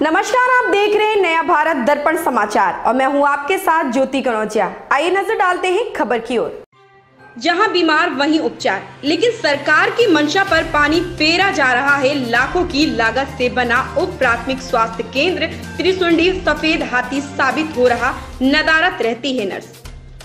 नमस्कार, आप देख रहे हैं नया भारत दर्पण समाचार और मैं हूं आपके साथ ज्योति कनौजिया। आइए नजर डालते हैं खबर की ओर। जहां बीमार वहीं उपचार, लेकिन सरकार की मंशा पर पानी फेरा जा रहा है। लाखों की लागत से बना उप प्राथमिक स्वास्थ्य केंद्र त्रिशुंडी सफेद हाथी साबित हो रहा, नदारत रहती है नर्स।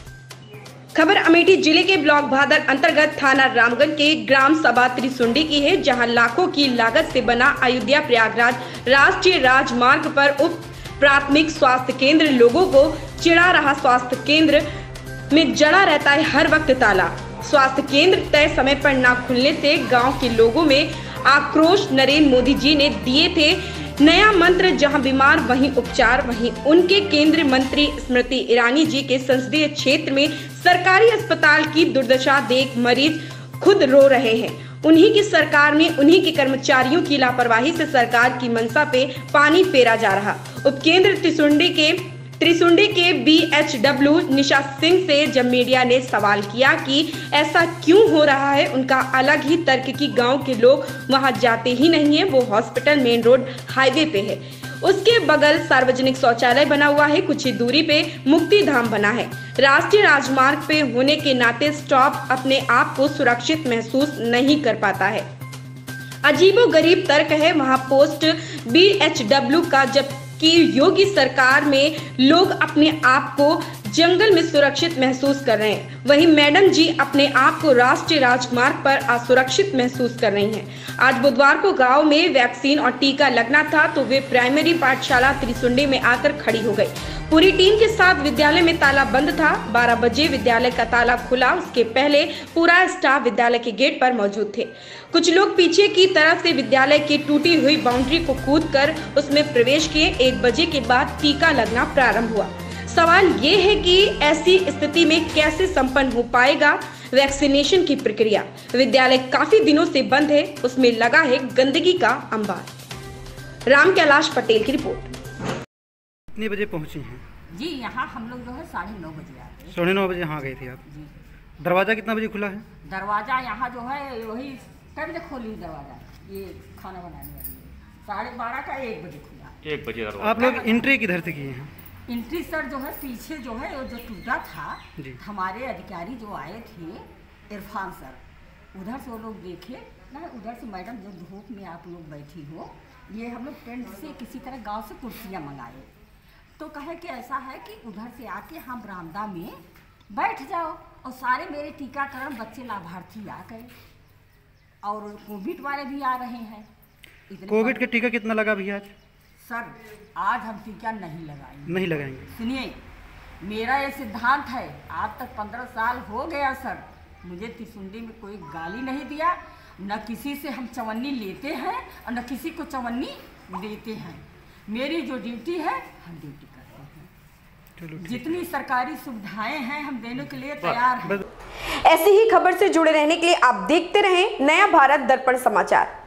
खबर अमेठी जिले के ब्लॉक भादर अंतर्गत थाना रामगंज के ग्राम सभा त्रिशुंडी की है, जहां लाखों की लागत से बना अयोध्या प्रयागराज राष्ट्रीय राजमार्ग पर उप प्राथमिक स्वास्थ्य केंद्र लोगों को चिढ़ा रहा। स्वास्थ्य केंद्र में जड़ा रहता है हर वक्त ताला। स्वास्थ्य केंद्र तय समय पर न खुलने से गांव के लोगों में आक्रोश। नरेंद्र मोदी जी ने दिए थे नया मंत्र, जहां बीमार वहीं उपचार। वहीं उनके केंद्रीय मंत्री स्मृति ईरानी जी के संसदीय क्षेत्र में सरकारी अस्पताल की दुर्दशा देख मरीज खुद रो रहे हैं। उन्हीं की सरकार में उन्हीं के कर्मचारियों की लापरवाही से सरकार की मंशा पे पानी फेरा जा रहा। उपकेंद्र त्रिशुंडी के BHW निशा सिंह से जब मीडिया ने सवाल किया कि ऐसा क्यों हो रहा है, उनका अलग ही तर्क कि गांव के लोग वहां जाते ही नहीं है। वो हॉस्पिटल मेन रोड हाईवे पे है, उसके बगल सार्वजनिक शौचालय बना हुआ है, कुछ ही दूरी पे मुक्ति धाम बना है। राष्ट्रीय राजमार्ग पे होने के नाते स्टाफ अपने आप को सुरक्षित महसूस नहीं कर पाता है। अजीबोगरीब तर्क है वहां पोस्ट BHW का, जबकि योगी सरकार में लोग अपने आप को जंगल में सुरक्षित महसूस कर रहे हैं। वहीं मैडम जी अपने आप को राष्ट्रीय राजमार्ग पर असुरक्षित महसूस कर रही हैं। आज बुधवार को गांव में वैक्सीन और टीका लगना था तो वे प्राइमरी पाठशाला त्रिशुंडी में आकर खड़ी हो गई। पूरी टीम के साथ विद्यालय में ताला बंद था। 12 बजे विद्यालय का ताला खुला, उसके पहले पूरा स्टाफ विद्यालय के गेट पर मौजूद थे। कुछ लोग पीछे की तरफ से विद्यालय की टूटी हुई बाउंड्री को कूदकर उसमें प्रवेश किए। 1 बजे के बाद टीका लगना प्रारंभ हुआ। सवाल ये है कि ऐसी स्थिति में कैसे संपन्न हो पाएगा वैक्सीनेशन की प्रक्रिया। विद्यालय काफी दिनों से बंद है, उसमें लगा है गंदगी का अंबार। राम कैलाश पटेल की रिपोर्ट। कितने बजे पहुंची हैं जी? यहाँ हम लोग जो है 9:30 बजे आते हैं। 9:30 बजे यहाँ गई थी आप जी। दरवाजा कितना बजे खुला है? दरवाजा यहाँ जो है वही कब बजे खोली दरवाजा, ये खाना बनाने वाली 12:30 का 1 बजे खुला। 1 बजे आप लोग एंट्री किधर से किए हैं? एंट्री सर जो है पीछे जो है वो जो टूटा था जी, हमारे अधिकारी जो आए थे इरफान सर, उधर से वो लोग देखे ना, उधर से मैडम जो धूप में आप लोग बैठी हो, ये हम लोग टेंट से किसी तरह गांव से कुर्सियां मंगाए तो कहे कि ऐसा है कि उधर से आके हम बरामदा में बैठ जाओ। और सारे मेरे टीकाकरण बच्चे लाभार्थी आ गए और कोविड वाले भी आ रहे हैं। कोविड का टीका कितना लगा भैया आज? सर आज हम टीका नहीं लगाएंगे। सुनिए, मेरा ये सिद्धांत है, आज तक 15 साल हो गया सर, मुझे त्रिशुंडी में कोई गाली नहीं दिया, न किसी से हम चवन्नी लेते हैं और न किसी को चवन्नी देते हैं। मेरी जो ड्यूटी है हम ड्यूटी करते हैं। जितनी सरकारी सुविधाएं हैं हम देने के लिए तैयार हैं। ऐसी ही खबर से जुड़े रहने के लिए आप देखते रहें नया भारत दर्पण समाचार।